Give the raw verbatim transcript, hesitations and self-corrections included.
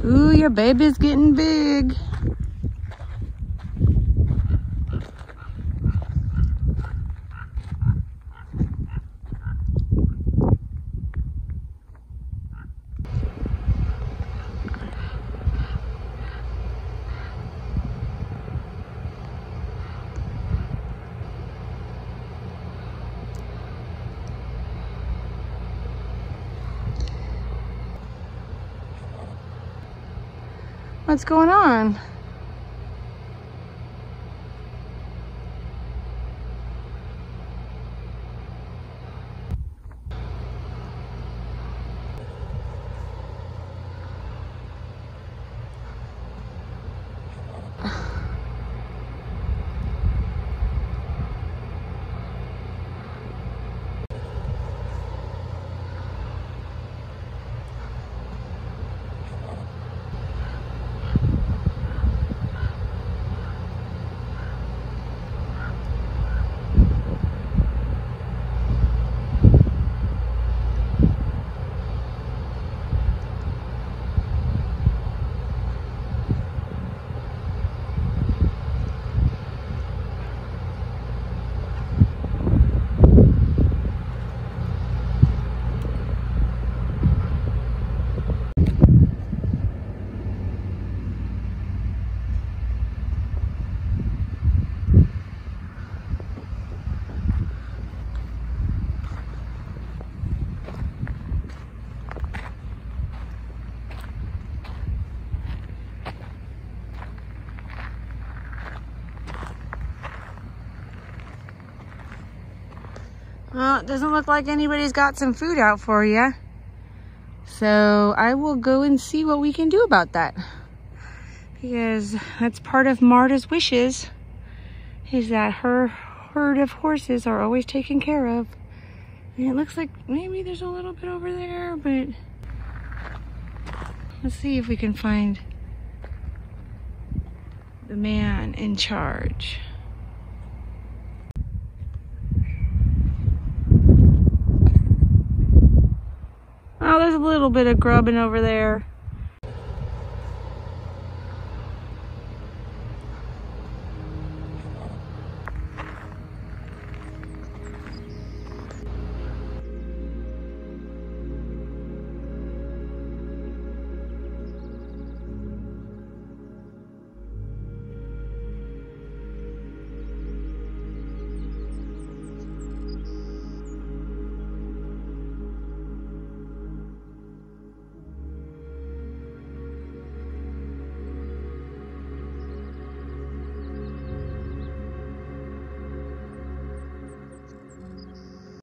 Ooh, your baby's getting big. What's going on? Well, it doesn't look like anybody's got some food out for you. So I will go and see what we can do about that. Because that's part of Marta's wishes, is that her herd of horses are always taken care of. And it looks like maybe there's a little bit over there, but let's see if we can find the man in charge. Oh, there's a little bit of grubbing over there.